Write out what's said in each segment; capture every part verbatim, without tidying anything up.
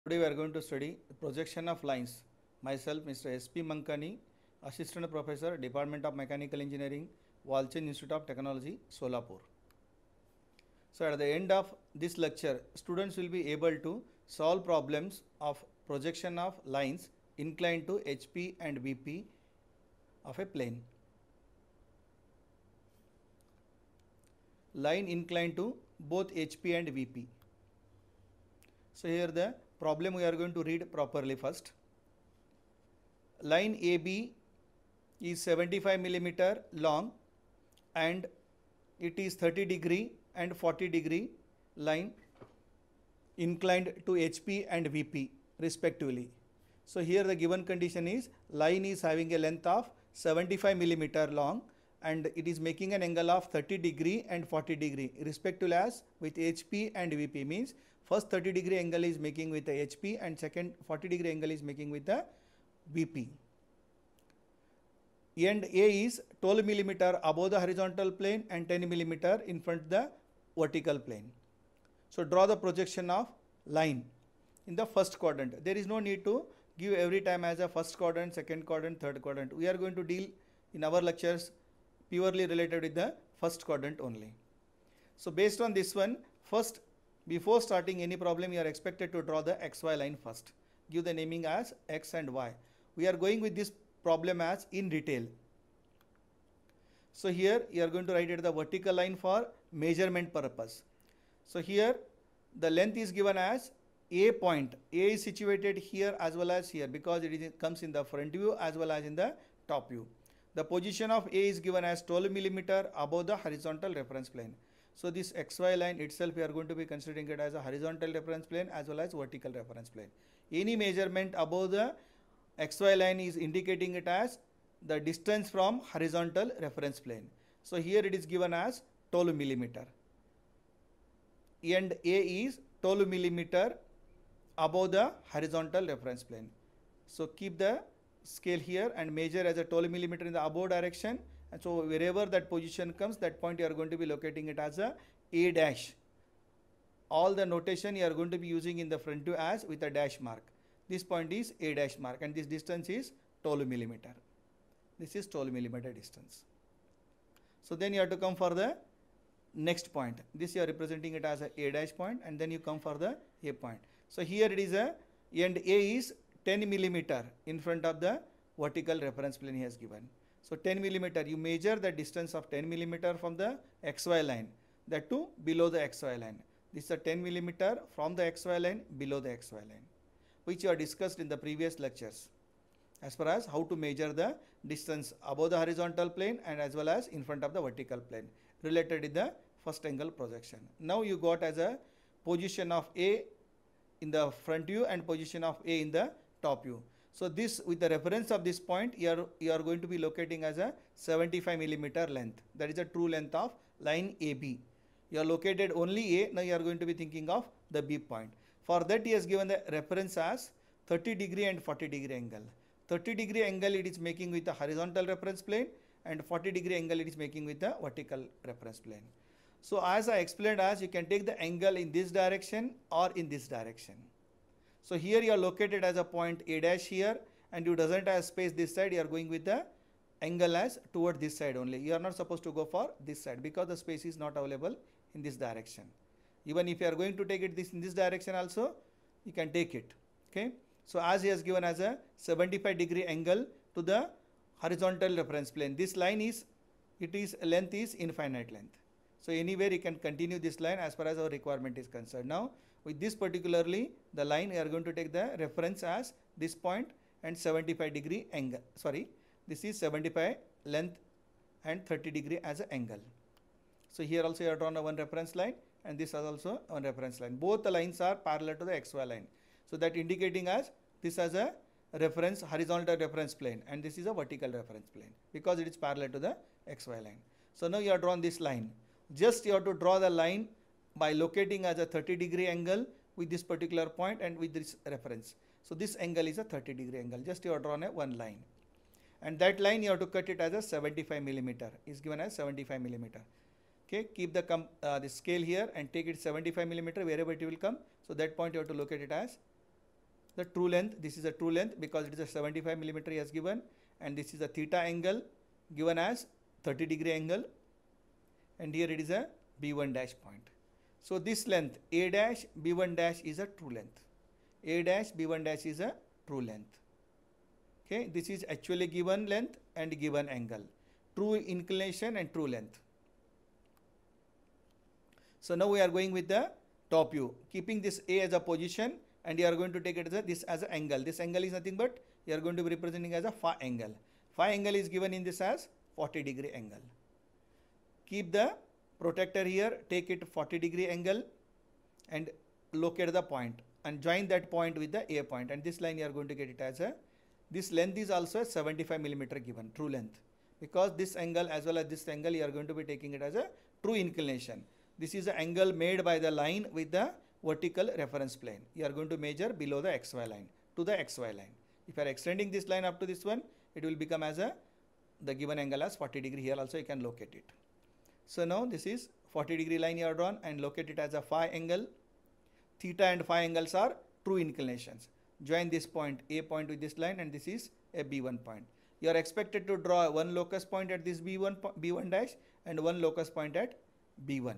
Today we are going to study projection of lines. Myself, Mister S P Mankani, Assistant Professor, Department of Mechanical Engineering, Walchand Institute of Technology, Solapur. So at the end of this lecture, students will be able to solve problems of projection of lines inclined to H P and V P of a plane. Line inclined to both H P and V P. So here the problem we are going to read properly first. Line A B is seventy-five millimeter long and it is thirty degree and forty degree line inclined to H P and V P respectively. So here the given condition is line is having a length of seventy-five millimeter long and it is making an angle of thirty degree and forty degree respectively as with H P and V P, means first thirty degree angle is making with the H P and second forty degree angle is making with the V P. And A is twelve millimeter above the horizontal plane and ten millimeter in front of the vertical plane. So draw the projection of line in the first quadrant. There is no need to give every time as a first quadrant, second quadrant, third quadrant. We are going to deal in our lectures purely related with the first quadrant only. So based on this one, first before starting any problem, you are expected to draw the X Y line first. Give the naming as X and Y. We are going with this problem as in detail. So here you are going to write it the vertical line for measurement purpose. So here the length is given as A point. A is situated here as well as here because it is, comes in the front view as well as in the top view. The position of A is given as twelve millimeter above the horizontal reference plane. So this X Y line itself we are going to be considering it as a horizontal reference plane as well as vertical reference plane. Any measurement above the X Y line is indicating it as the distance from horizontal reference plane. So here it is given as twelve millimeter. And A is twelve millimeter above the horizontal reference plane. So keep the scale here and measure as a twelve millimeter in the above direction, and so wherever that position comes, that point you are going to be locating it as a A dash. All the notation you are going to be using in the front view as with a dash mark. This point is A dash mark and this distance is twelve millimeter. This is twelve millimeter distance. So then you have to come for the next point. This you are representing it as a A dash point and then you come for the A point. So here it is a, and A is ten millimeter in front of the vertical reference plane he has given. So ten millimeter, you measure the distance of ten millimeter from the X Y line, that too below the X Y line. This is a ten millimeter from the X Y line below the X Y line, which you have discussed in the previous lectures as far as how to measure the distance above the horizontal plane and as well as in front of the vertical plane related in the first angle projection. Now you got as a position of A in the front view and position of A in the top view. So this, with the reference of this point, you are, you are going to be locating as a seventy-five millimeter length. That is a true length of line A B. You are located only A, now you are going to be thinking of the B point. For that he has given the reference as thirty degree and forty degree angle. thirty degree angle it is making with the horizontal reference plane and forty degree angle it is making with the vertical reference plane. So as I explained, as you can take the angle in this direction or in this direction. So here you are located as a point A dash here and you doesn't have space this side, you are going with the angle as toward this side only. You are not supposed to go for this side because the space is not available in this direction. Even if you are going to take it this in this direction also, you can take it. Okay. So as he has given as a seventy-five degree angle to the horizontal reference plane. This line is, it is length is infinite length. So anywhere you can continue this line as far as our requirement is concerned. Now with this particularly the line we are going to take the reference as this point and seventy-five degree angle. Sorry, this is seventy-five length and thirty degree as an angle. So here also you have drawn a one reference line and this is also one reference line. Both the lines are parallel to the X Y line. So that indicating as this as a reference horizontal reference plane and this is a vertical reference plane because it is parallel to the X Y line. So now you have drawn this line. Just you have to draw the line by locating as a thirty degree angle with this particular point and with this reference. So this angle is a thirty degree angle. Just you have drawn a one line. And that line you have to cut it as a seventy-five millimeter. Is given as seventy-five millimeter. Okay, keep the, com uh, the scale here and take it seventy-five millimeter wherever it will come. So that point you have to locate it as the true length. This is a true length because it is a seventy-five millimeter he has given, and this is a theta angle given as thirty degree angle, and here it is a B one dash point. So this length A dash B one dash is a true length. A dash B one dash is a true length. Okay, this is actually given length and given angle, true inclination and true length. So now we are going with the top view, keeping this A as a position, and you are going to take it as a, this as an angle. This angle is nothing but you are going to be representing as a phi angle. Phi angle is given in this as forty degree angle. Keep the protractor here, take it forty degree angle and locate the point and join that point with the A point, and this line you are going to get it as a, this length is also a seventy-five millimeter given, true length, because this angle as well as this angle you are going to be taking it as a true inclination. This is the angle made by the line with the vertical reference plane. You are going to measure below the X Y line to the X Y line. If you are extending this line up to this one, it will become as a, the given angle as forty degree. Here also you can locate it. So now this is forty degree line you are drawn and locate it as a phi angle. Theta and phi angles are true inclinations. Join this point A point with this line, and this is a B one point. You are expected to draw one locus point at this B one, B one dash and one locus point at B one.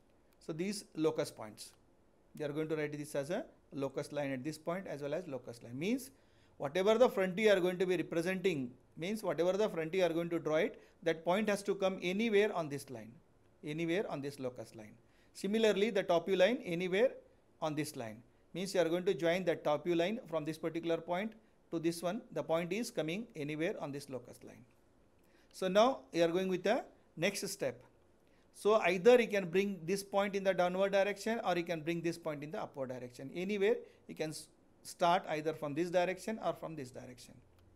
So these locus points, they are going to write this as a locus line at this point as well as locus line. Means whatever the front you are going to be representing, means whatever the front you are going to draw it, that point has to come anywhere on this line, anywhere on this locus line. Similarly, the top view line anywhere on this line. Means you are going to join that top view line from this particular point to this one. The point is coming anywhere on this locus line. So now you are going with the next step. So either you can bring this point in the downward direction or you can bring this point in the upward direction. Anywhere you can start either from this direction or from this direction.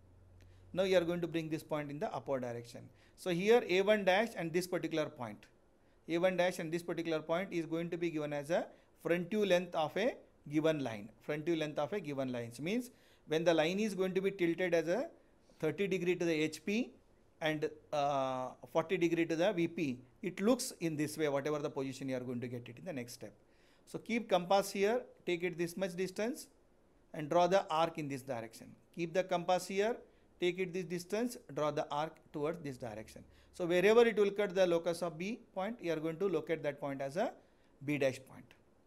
Now you are going to bring this point in the upward direction. So here A one dash and this particular point, A one dash and this particular point is going to be given as a front view length of a given line. Front view length of a given line. So means when the line is going to be tilted as a thirty degree to the H P and uh, forty degree to the V P, it looks in this way, whatever the position you are going to get it in the next step. So keep compass here, take it this much distance and draw the arc in this direction. Keep the compass here, take it this distance, draw the arc towards this direction. So wherever it will cut the locus of B point, you are going to locate that point as a B dash point.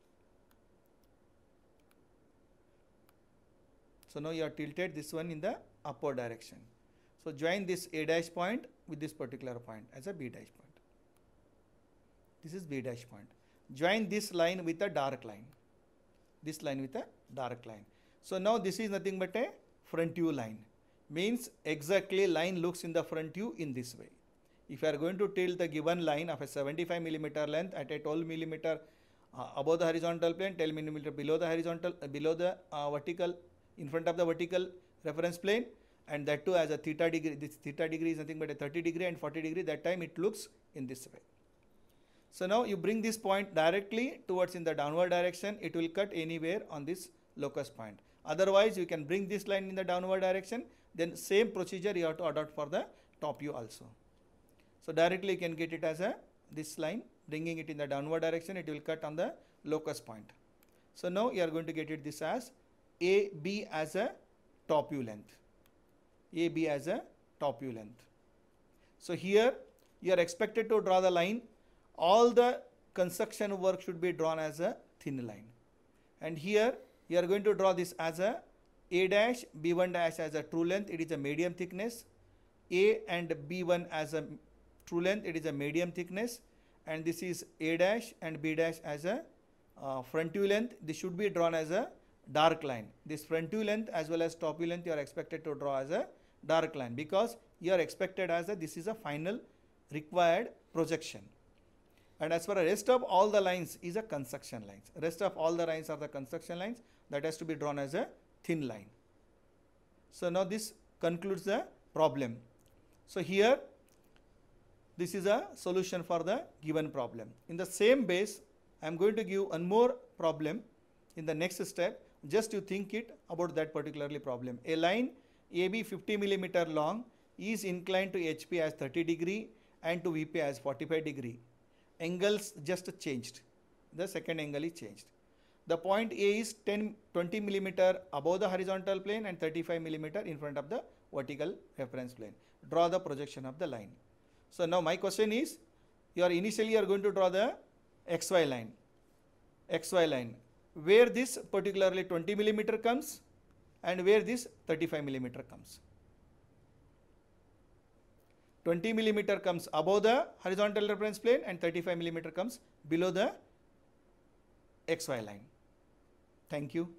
So now you are tilted this one in the upward direction. So join this A dash point with this particular point as a B dash point. This is B dash point. Join this line with a dark line. This line with a dark line. So now this is nothing but a front view line. Means exactly line looks in the front view in this way. If you are going to tilt the given line of a seventy-five millimeter length at a twelve millimeter uh, above the horizontal plane, ten millimeter below the horizontal, uh, below the uh, vertical, in front of the vertical reference plane, and that too as a theta degree. This theta degree is nothing but a thirty degree and forty degree. That time it looks in this way. So now you bring this point directly towards in the downward direction. It will cut anywhere on this locus point. Otherwise, you can bring this line in the downward direction. Then same procedure you have to adopt for the top view also. So directly you can get it as a this line, bringing it in the downward direction. It will cut on the locus point. So now you are going to get it this as A B as a top view length. A B as a top view length. So here you are expected to draw the line. All the construction work should be drawn as a thin line. And here you are going to draw this as a A dash, B one dash as a true length. It is a medium thickness. A and B one as a true length. It is a medium thickness. And this is A dash and B dash as a uh, front view length. This should be drawn as a dark line. This front view length as well as top view length you are expected to draw as a dark line, because you are expected as a this is a final required projection. And as far as rest of all the lines is a construction lines. Rest of all the lines are the construction lines that has to be drawn as a thin line. So now this concludes the problem. So here this is a solution for the given problem. In the same base, I am going to give one more problem in the next step. Just you think it about that particularly problem. A line A B fifty millimeter long is inclined to H P as thirty degree and to V P as forty-five degree. Angles just changed. The second angle is changed. The point A is ten, twenty millimeter above the horizontal plane and thirty-five millimeter in front of the vertical reference plane. Draw the projection of the line. So now my question is, you are initially you are going to draw the X Y line. X Y line. Where this particularly twenty millimeter comes and where this thirty-five millimeter comes. twenty millimeter comes above the horizontal reference plane and thirty-five millimeter comes below the X Y line. Thank you.